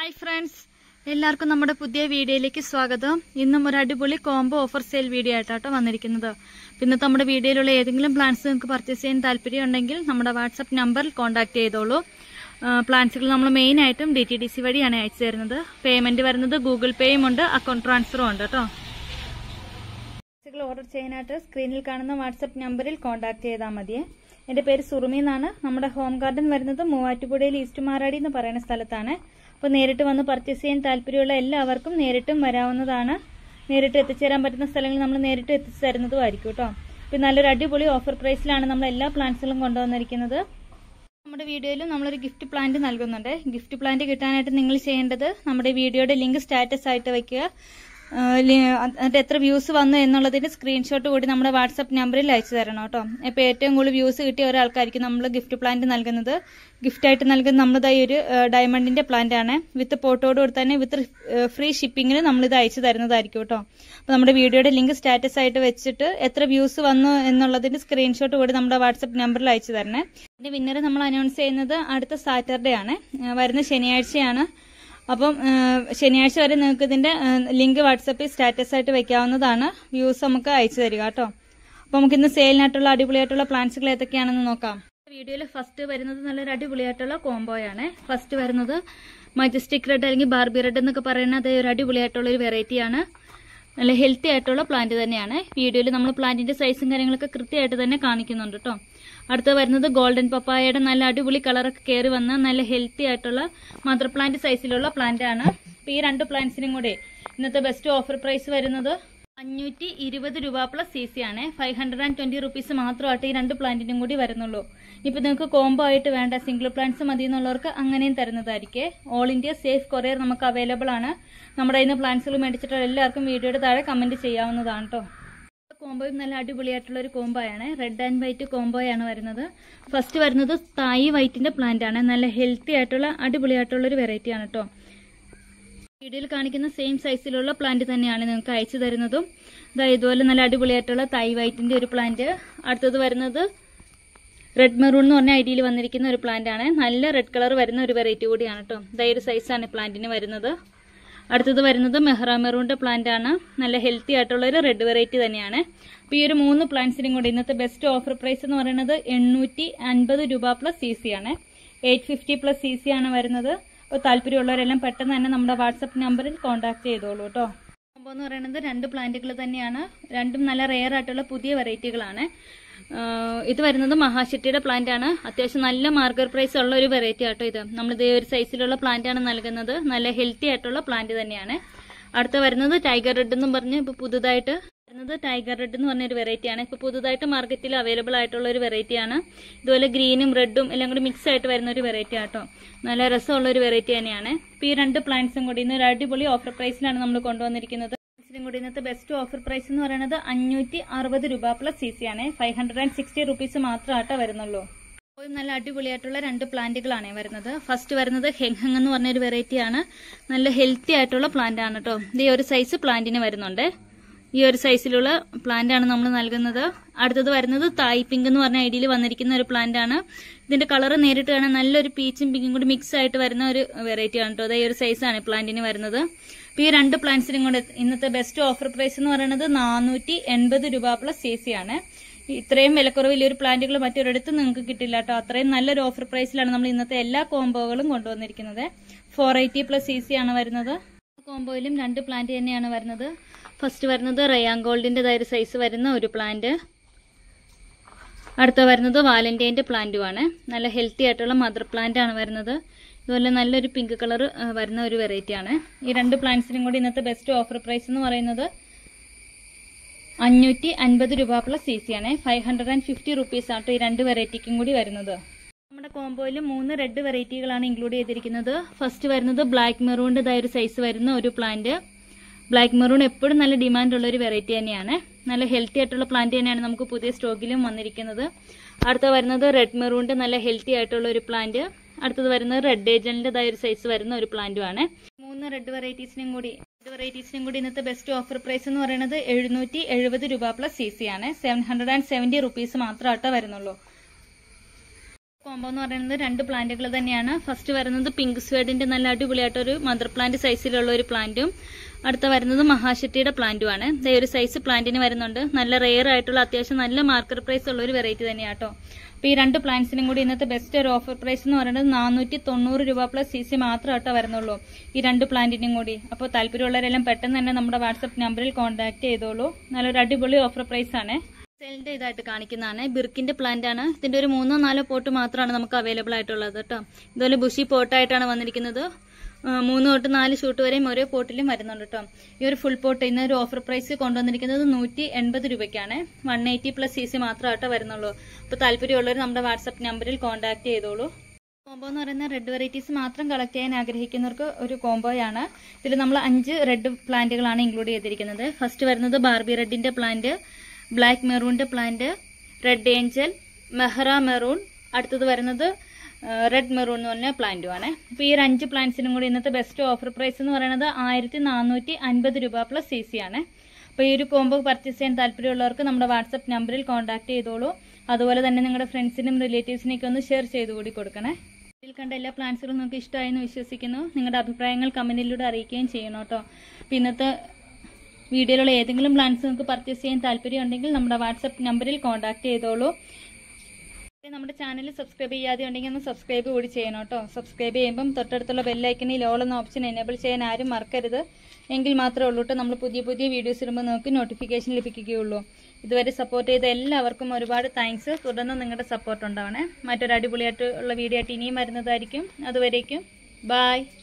Hi friends, എല്ലാവർക്കും നമ്മുടെ പുതിയ വീഡിയോയിലേക്ക് സ്വാഗതം. ഇന്നും ഒരു അടിപൊളി കോംബോ ഓഫർ സെയിൽ വീഡിയോ ആയിട്ടാട്ടോ വന്നിരിക്കുന്നത്. ഇന്നത്തെ നമ്മുടെ വീഡിയോയിലുള്ള ഏതെങ്കിലും പ്ലാന്റ്സ് നിങ്ങൾക്ക് പർച്ചേസ് ചെയ്യാൻ താല്പര്യം ഉണ്ടെങ്കിൽ നമ്മുടെ വാട്സപ്പ് നമ്പറിൽ കോൺടാക്ട് ചെയ്തോളൂ. പ്ലാന്റ്സുകൾ നമ്മൾ മെയിൻ ആയിട്ടും DTDC വഴിയാണ് അയച്ചു തരുന്നത്. പേയ്മെന്റ് വരുന്നത് ഗൂഗിൾ പേയും ഉണ്ട്, അക്കൗണ്ട് ട്രാൻസ്ഫറും ഉണ്ട് കേട്ടോ. പ്ലാന്റ്സുകൾ ഓർഡർ ചെയ്യാനായിട്ട് സ്ക്രീനിൽ കാണുന്ന വാട്സപ്പ് നമ്പറിൽ കോൺടാക്ട് ചെയ്താൽ മതിയേ. എന്റെ പേര് സുറുമി എന്നാണ്. നമ്മുടെ ഹോം ഗാർഡൻ വരുന്നത് മൂവാറ്റുപുഴയിൽ ഈസ്റ്റ് മാറാടി എന്ന് പറയുന്ന സ്ഥലത്താണ്. അപ്പോൾ നേരിട്ട് വന്ന് പർച്ചേസ് ചെയ്യാൻ താല്പര്യമുള്ള എല്ലാവർക്കും നേരിട്ടും വരാവുന്നതാണ്. നേരിട്ട് എത്തിച്ചേരാൻ പറ്റുന്ന സ്ഥലങ്ങളിൽ നമ്മൾ നേരിട്ട് എത്തിച്ചു തരുന്നതുമായിരിക്കും കേട്ടോ. പിന്നെ നല്ലൊരു അടിപൊളി ഓഫർ പ്രൈസിലാണ് നമ്മൾ എല്ലാ പ്ലാന്റ്സുകളും കൊണ്ടുവന്നിരിക്കുന്നത്. നമ്മുടെ വീഡിയോയിൽ നമ്മളൊരു ഗിഫ്റ്റ് പ്ലാന്റ് നൽകുന്നുണ്ട്. ഗിഫ്റ്റ് പ്ലാന്റ് കിട്ടാനായിട്ട് നിങ്ങൾ ചെയ്യേണ്ടത് നമ്മുടെ വീഡിയോയുടെ ലിങ്ക് സ്റ്റാറ്റസ് ആയിട്ട് വയ്ക്കുക. എന്നിട്ട് എത്ര വ്യൂസ് വന്നു എന്നുള്ളതിന്റെ സ്ക്രീൻഷോട്ട് കൂടി നമ്മുടെ വാട്സപ്പ് നമ്പറിൽ അയച്ചു തരണം കേട്ടോ. ഇപ്പോൾ ഏറ്റവും കൂടുതൽ വ്യൂസ് കിട്ടിയ ഒരാൾക്കായിരിക്കും നമ്മൾ ഗിഫ്റ്റ് പ്ലാന്റ് നൽകുന്നത്. ഗിഫ്റ്റായിട്ട് നൽകുന്ന നമ്മളിതായി ഒരു ഡയമണ്ടിന്റെ പ്ലാന്റ് ആണ്. വിത്ത് പോട്ടോട് കൂടി തന്നെ വിത്ത് ഫ്രീ ഷിപ്പിങ്ങിന് നമ്മളിത് അയച്ചു തരുന്നതായിരിക്കും കേട്ടോ. അപ്പോൾ നമ്മുടെ വീഡിയോയുടെ ലിങ്ക് സ്റ്റാറ്റസ് ആയിട്ട് വെച്ചിട്ട് എത്ര വ്യൂസ് വന്നു എന്നുള്ളതിന്റെ സ്ക്രീൻഷോട്ട് കൂടി നമ്മുടെ വാട്സപ്പ് നമ്പറിൽ അയച്ചു തരണേ. ഇതിന്റെ വിന്നർ നമ്മൾ അനൗൺസ് ചെയ്യുന്നത് അടുത്ത സാറ്റർഡേ ആണ്, വരുന്ന ശനിയാഴ്ചയാണ്. അപ്പം ശനിയാഴ്ച വരെ നിങ്ങൾക്ക് ഇതിന്റെ ലിങ്ക് വാട്സപ്പിൽ സ്റ്റാറ്റസ് ആയിട്ട് വെക്കാവുന്നതാണ്. വ്യൂസ് നമുക്ക് അയച്ചു തരിക കേട്ടോ. അപ്പൊ നമുക്ക് ഇന്ന് സെയിലിനായിട്ടുള്ള അടിപൊളിയായിട്ടുള്ള പ്ലാന്റ്സുകൾ ഏതൊക്കെയാണെന്ന് നോക്കാം. വീഡിയോയിൽ ഫസ്റ്റ് വരുന്നത് നല്ലൊരു അടിപൊളിയായിട്ടുള്ള കോംബോയാണ്. ഫസ്റ്റ് വരുന്നത് മജസ്റ്റിക് റെഡ് അല്ലെങ്കിൽ ബാർബി റെഡ് എന്നൊക്കെ പറയുന്നത് ഒരു അടിപൊളിയായിട്ടുള്ള ഒരു വെറൈറ്റിയാണ്. നല്ല ഹെൽത്തി ആയിട്ടുള്ള പ്ലാന്റ് തന്നെയാണ്. വീഡിയോയിൽ നമ്മൾ പ്ലാന്റിന്റെ സൈസും കാര്യങ്ങളൊക്കെ കൃത്യമായിട്ട് തന്നെ കാണിക്കുന്നുണ്ട് കേട്ടോ. അടുത്ത വരുന്നത് ഗോൾഡൻ പപ്പായയുടെ നല്ല അടിപൊളി കളറൊക്കെ കയറി വന്ന നല്ല ഹെൽത്തി ആയിട്ടുള്ള മദർ പ്ലാന്റ് സൈസിലുള്ള പ്ലാന്റ് ആണ്. ഈ രണ്ട് പ്ലാന്റ്സിനും കൂടെ ഇന്നത്തെ ബെസ്റ്റ് ഓഫർ പ്രൈസ് വരുന്നത് 520 രൂപ പ്ലസ് CC ആണ്. 520 റുപ്പീസ് മാത്രമായിട്ട് ഈ രണ്ട് പ്ലാന്റിനും കൂടി വരുന്നുള്ളൂ. ഇപ്പൊ നിങ്ങൾക്ക് കോംബോ ആയിട്ട് വേണ്ട സിംഗിൾ പ്ലാന്റ്സ് മതി എന്നുള്ളവർക്ക് അങ്ങനെയും തരുന്നതായിരിക്കും. ഓൾ ഇന്ത്യ സേഫ് കൊറിയർ നമുക്ക് അവൈലബിൾ ആണ്. നമ്മുടെ ഇന്ന് പ്ലാന്റ്സുകൾ മേടിച്ചിട്ടുള്ള എല്ലാവർക്കും വീഡിയോയുടെ താഴെ കമന്റ് ചെയ്യാവുന്നതാണ് കേട്ടോ. കോംബോയും നല്ല അടിപൊളിയായിട്ടുള്ള ഒരു കോംബോയാണ്. റെഡ് ആൻഡ് വൈറ്റ് കോംബോയാണ് വരുന്നത്. ഫസ്റ്റ് വരുന്നത് തായി വൈറ്റിന്റെ പ്ലാന്റ് ആണ്. നല്ല ഹെൽത്തി ആയിട്ടുള്ള അടിപൊളിയായിട്ടുള്ള ഒരു വെറൈറ്റി ആണ് കേട്ടോ. വീഡിയോയിൽ കാണിക്കുന്ന സെയിം സൈസിലുള്ള പ്ലാന്റ് തന്നെയാണ് നിങ്ങൾക്ക് അയച്ചു തരുന്നതും. ഇതുപോലെ നല്ല അടിപൊളിയായിട്ടുള്ള തായി വൈറ്റിന്റെ ഒരു പ്ലാന്റ്. അടുത്തത് വരുന്നത് റെഡ് മെറൂൺ എന്ന് പറഞ്ഞ ഐഡിയയിൽ വന്നിരിക്കുന്ന ഒരു പ്ലാന്റ് ആണ്. നല്ല റെഡ് കളർ വരുന്ന ഒരു വെറൈറ്റി കൂടിയാണ് കേട്ടോ. ഒരു സൈസാണ് പ്ലാന്റിന് വരുന്നത്. അടുത്തത് വരുന്നത് മെഹ്റ മെറൂണിന്റെ പ്ലാന്റ് ആണ്. നല്ല ഹെൽത്തി ആയിട്ടുള്ള ഒരു റെഡ് വെറൈറ്റി തന്നെയാണ്. അപ്പൊ ഈ ഒരു 3 പ്ലാന്റ്സിനും കൂടി ഇന്നത്തെ ബെസ്റ്റ് ഓഫർ പ്രൈസ് എന്ന് പറയുന്നത് 850 രൂപ പ്ലസ് CC ആണ്. 850 പ്ലസ് CC ആണ് വരുന്നത്. അപ്പോൾ താല്പര്യമുള്ളവരെല്ലാം പെട്ടെന്ന് തന്നെ നമ്മുടെ വാട്സപ്പ് നമ്പറിൽ കോൺടാക്ട് ചെയ്തോളൂ കേട്ടോ. കോംബോ എന്ന് പറയുന്നത് 2 പ്ലാന്റുകൾ തന്നെയാണ്. രണ്ടും നല്ല റെയർ ആയിട്ടുള്ള പുതിയ വെറൈറ്റികളാണ്. ഇത് വരുന്നത് മഹാശക്തിയുടെ പ്ലാന്റ് ആണ്. അത്യാവശ്യം നല്ല മാർക്കറ്റ് പ്രൈസ് ഉള്ള ഒരു വെറൈറ്റി ആട്ടോ ഇത്. നമ്മൾ ഇതേ ഒരു സൈസിലുള്ള പ്ലാന്റ് ആണ് നൽകുന്നത്. നല്ല ഹെൽത്തി ആയിട്ടുള്ള പ്ലാന്റ് തന്നെയാണ്. അടുത്ത വരുന്നത് ടൈഗർ റെഡ് എന്നും പറഞ്ഞ് ഇപ്പൊ പുതുതായിട്ട് വരുന്നത് ടൈഗർ റെഡ് എന്ന് പറഞ്ഞൊരു വെറൈറ്റിയാണ്. ഇപ്പൊ പുതുതായിട്ട് മാർക്കറ്റിൽ അവൈലബിൾ ആയിട്ടുള്ള ഒരു വെറൈറ്റിയാണ്. ഇതുപോലെ ഗ്രീനും റെഡും എല്ലാം കൂടി മിക്സ് ആയിട്ട് വരുന്ന ഒരു വെറൈറ്റി ആട്ടോ. നല്ല രസമുള്ള ഒരു വെറൈറ്റി തന്നെയാണ്. ഇപ്പൊ ഈ 2 പ്ലാന്റ്സും കൂടി ഇന്ന് ഒരു അടിപൊളി ഓഫർ പ്രൈസിലാണ് നമ്മൾ കൊണ്ടുവന്നിരിക്കുന്നത്. കൂടി ഇന്നത്തെ ബെസ്റ്റ് ഓഫർ പ്രൈസ് എന്ന് പറയുന്നത് 560 രൂപ പ്ലസ് CC ആണ്. 560 റുപ്പീസ് മാത്രമായിട്ട് വരുന്നുള്ളൂ. നല്ല അടിപൊളിയായിട്ടുള്ള 2 പ്ലാന്റുകളാണ് വരുന്നത്. ഫസ്റ്റ് വരുന്നത് ഹെങ് എന്ന് പറഞ്ഞൊരു വെറൈറ്റി ആണ്. നല്ല ഹെൽത്തി ആയിട്ടുള്ള പ്ലാന്റ് ആണ് കേട്ടോ. ഈ ഒരു സൈസ് പ്ലാന്റിന് വരുന്നുണ്ട്. ഈ ഒരു സൈസിലുള്ള പ്ലാന്റ് ആണ് നമ്മൾ നൽകുന്നത്. അടുത്തത് വരുന്നത് തായ് പിങ്ക് എന്ന് പറഞ്ഞ ഐഡിയയിൽ വന്നിരിക്കുന്ന ഒരു പ്ലാന്റ് ആണ്. ഇതിന്റെ കളർ നേരിട്ട് കാണാൻ നല്ലൊരു പീച്ചും പിങ്കും കൂടി മിക്സ് ആയിട്ട് വരുന്ന ഒരു വെറൈറ്റി ആണ് കേട്ടോ. ഈ ഒരു സൈസാണ് പ്ലാന്റിന് വരുന്നത്. ഈ 2 പ്ലാന്റ്സിനും കൂടെ ഇന്നത്തെ ബെസ്റ്റ് ഓഫർ പ്രൈസ് എന്ന് പറയുന്നത് 480 രൂപ പ്ലസ് CC ആണ്. ഇത്രയും വിലക്കുറവിൽ ഒരു പ്ലാന്റുകൾ മറ്റൊരിടത്തും നിങ്ങൾക്ക് കിട്ടില്ല കേട്ടോ. അത്രയും നല്ലൊരു ഓഫർ പ്രൈസിലാണ് നമ്മൾ ഇന്നത്തെ എല്ലാ കോംബോകളും കൊണ്ടുവന്നിരിക്കുന്നത്. 480 പ്ലസ് CC ആണ് വരുന്നത്. കോംബോയിലും 2 പ്ലാന്റ് തന്നെയാണ് വരുന്നത്. ഫസ്റ്റ് വരുന്നത് റയാൻ ഗോൾഡിന്റെ ഒരു സൈസ് വരുന്ന ഒരു പ്ലാന്റ്. അടുത്ത വരുന്നത് വാലന്റൈന്റെ പ്ലാന്റുമാണ്. നല്ല ഹെൽത്തി ആയിട്ടുള്ള മദർ പ്ലാന്റ് ആണ് വരുന്നത്. ഇതുപോലെ നല്ലൊരു പിങ്ക് കളർ വരുന്ന ഒരു വെറൈറ്റി ആണ്. ഈ 2 പ്ലാന്റ്സിനും കൂടി ഇന്നത്തെ ബെസ്റ്റ് ഓഫർ പ്രൈസ് എന്ന് പറയുന്നത് 550 രൂപ പ്ലസ് CC ആണ്. 550 റുപ്പീസ് ആട്ടോ ഈ 2 വെറൈറ്റിക്കും കൂടി വരുന്നത്. നമ്മുടെ കോംബോയിൽ 3 റെഡ് വെറൈറ്റികളാണ് ഇൻക്ലൂഡ് ചെയ്തിരിക്കുന്നത്. ഫസ്റ്റ് വരുന്നത് ബ്ലാക്ക് മെറൂണിന്റെ ഒരു സൈസ് വരുന്ന ഒരു പ്ലാന്റ്. ബ്ലാക്ക് മെറൂൺ എപ്പോഴും നല്ല ഡിമാൻഡ് ഉള്ള ഒരു വെറൈറ്റി തന്നെയാണ്. നല്ല ഹെൽത്തി ആയിട്ടുള്ള പ്ലാന്റ് തന്നെയാണ് നമുക്ക് പുതിയ സ്റ്റോക്കിലും വന്നിരിക്കുന്നത്. അടുത്ത വരുന്നത് റെഡ് മെറൂണിന്റെ നല്ല ഹെൽത്തി ആയിട്ടുള്ള ഒരു പ്ലാന്റ്. അടുത്തത് വരുന്നത് റെഡ് ഏജന്റിന്റെ ഒരു സൈസ് വരുന്ന ഒരു പ്ലാന്റുമാണ്. 3 റെഡ് വെറൈറ്റീസിനും കൂടി ഇന്നത്തെ ബെസ്റ്റ് ഓഫർ പ്രൈസ് എന്ന് പറയുന്നത് 770 രൂപ പ്ലസ് CC ആണ്. 770 റുപ്പീസ് മാത്രമായിട്ടേ വരുന്നുള്ളൂ. കോംബോ എന്ന് പറയുന്നത് 2 പ്ലാന്റുകൾ തന്നെയാണ്. ഫസ്റ്റ് വരുന്നത് പിങ്ക് സ്വേഡിന്റെ നല്ല അടിപൊളിയായിട്ടൊരു മദർ പ്ലാന്റ് സൈസിലുള്ള ഒരു പ്ലാന്റും അടുത്ത വരുന്നത് മഹാശക്തിയുടെ പ്ലാന്റുമാണ്. ഇതേ ഒരു സൈസ് പ്ലാന്റിന് വരുന്നുണ്ട്. നല്ല റെയർ ആയിട്ടുള്ള അത്യാവശ്യം നല്ല മാർക്കറ്റ് പ്രൈസ് ഉള്ള ഒരു വെറൈറ്റി തന്നെയാട്ടോ. അപ്പൊ ഈ 2 പ്ലാന്റ്സിനും കൂടി ഇന്നത്തെ ബെസ്റ്റ് ഒരു ഓഫർ പ്രൈസ് എന്ന് പറയുന്നത് 490 രൂപ പ്ലസ് CC മാത്രമായിട്ടോ വരുന്നുള്ളൂ ഈ 2 പ്ലാന്റിനും കൂടി. അപ്പോൾ താല്പര്യമുള്ളവരെല്ലാം പെട്ടെന്ന് തന്നെ നമ്മുടെ വാട്സ്ആപ്പ് നമ്പറിൽ കോൺടാക്ട് ചെയ്തോളൂ. നല്ലൊരു അടിപൊളി ഓഫർ പ്രൈസ് ആണ്. സെല്ലിന്റെ ഇതായിട്ട് കാണിക്കുന്നതാണ്. ബിർക്കിന്റെ പ്ലാന്റ് ആണ്. ഇതിന്റെ ഒരു 3-4 പോട്ട് മാത്രമാണ് നമുക്ക് അവൈലബിൾ ആയിട്ടുള്ളത് കേട്ടോ. ഇതുപോലെ ബുഷി പോട്ടായിട്ടാണ് വന്നിരിക്കുന്നത്. 3 തൊട്ട് 4 ഷൂട്ട് വരെയും ഓരോ പോട്ടിലും വരുന്നുണ്ട് കേട്ടോ. ഈ ഒരു ഫുൾ പോട്ട് ഇന്ന് ഒരു ഓഫർ പ്രൈസ് കൊണ്ടുവന്നിരിക്കുന്നത് 180 രൂപയ്ക്കാണ്. 180 പ്ലസ് CC മാത്രമായിട്ടോ വരുന്നുള്ളൂ. അപ്പോൾ താല്പര്യമുള്ളവർ നമ്മുടെ വാട്സ്ആപ്പ് നമ്പറിൽ കോൺടാക്ട് ചെയ്തോളൂ. കോംബോ എന്ന് പറയുന്ന റെഡ് വെറൈറ്റീസ് മാത്രം കളക്ട് ചെയ്യാൻ ആഗ്രഹിക്കുന്നവർക്ക് ഒരു കോംബോയാണ്. ഇതിൽ നമ്മൾ 5 റെഡ് പ്ലാന്റുകളാണ് ഇൻക്ലൂഡ് ചെയ്തിരിക്കുന്നത്. ഫസ്റ്റ് വരുന്നത് ബാർബി റെഡിന്റെ പ്ലാന്റ്, ബ്ലാക്ക് മെറൂണിന്റെ plant, red angel, Mehra maroon, അടുത്തത് വരുന്നത് റെഡ് മെറൂൺ എന്ന് പറഞ്ഞ പ്ലാന്റുമാണ്. അപ്പോൾ ഈ 5 പ്ലാന്റ്സിനും കൂടി ഇന്നത്തെ ബെസ്റ്റ് ഓഫർ പ്രൈസ് എന്ന് പറയുന്നത് 1450 രൂപ പ്ലസ് CC ആണ്. അപ്പോൾ ഈ ഒരു കോംബോ പർച്ചേസ് ചെയ്യാൻ താല്പര്യമുള്ളവർക്ക് നമ്മുടെ വാട്സ്ആപ്പ് നമ്പറിൽ കോൺടാക്ട് ചെയ്തോളൂ. അതുപോലെ തന്നെ നിങ്ങളുടെ ഫ്രണ്ട്സിനും റിലേറ്റീവ്സിനൊക്കെ ഒന്ന് ഷെയർ ചെയ്ത് കൂടി കൊടുക്കണേ. ഇതിൽ കണ്ട എല്ലാ പ്ലാന്റ്സുകളും നിങ്ങൾക്ക് ഇഷ്ടമായെന്ന് വിശ്വസിക്കുന്നു. നിങ്ങളുടെ അഭിപ്രായങ്ങൾ കമന്റിലൂടെ അറിയിക്കുകയും ചെയ്യണം കേട്ടോ. അപ്പോൾ ഇന്നത്തെ വീഡിയോയിലുള്ള ഏതെങ്കിലും പ്ലാന്റ്സ് നിങ്ങൾക്ക് പർച്ചേസ് ചെയ്യാൻ താല്പര്യമുണ്ടെങ്കിൽ നമ്മുടെ വാട്സ്ആപ്പ് നമ്പറിൽ കോൺടാക്ട് ചെയ്തോളൂ. നമ്മുടെ ചാനൽ സബ്സ്ക്രൈബ് ചെയ്യാതെ ഉണ്ടെങ്കിൽ ഒന്ന് സബ്സ്ക്രൈബ് കൂടി ചെയ്യണം കേട്ടോ. സബ്സ്ക്രൈബ് ചെയ്യുമ്പം തൊട്ടടുത്തുള്ള ബെല്ലൈക്കനിൽ ഓൾ എന്ന ഓപ്ഷൻ എനേബിൾ ചെയ്യാൻ ആരും മറക്കരുത്. എങ്കിൽ മാത്രമേ ഉള്ളൂ കേട്ടോ നമ്മൾ പുതിയ പുതിയ വീഡിയോസ് ഇടുമ്പോൾ നിങ്ങൾക്ക് നോട്ടിഫിക്കേഷൻ ലഭിക്കുകയുള്ളൂ. ഇതുവരെ സപ്പോർട്ട് ചെയ്ത എല്ലാവർക്കും ഒരുപാട് താങ്ക്സ്. തുടർന്ന് നിങ്ങളുടെ സപ്പോർട്ട് ഉണ്ടാവണേ. മറ്റൊരു അടിപൊളിയായിട്ടുള്ള വീഡിയോ ആയിട്ട് ഇനിയും വരുന്നതായിരിക്കും. അതുവരേക്കും ബൈ.